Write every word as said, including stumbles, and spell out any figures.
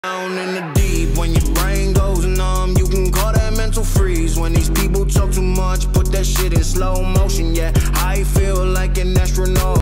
Down in the deep, when your brain goes numb, you can call that mental freeze. When these people talk too much, put that shit in slow motion, yeah. I feel like an astronaut.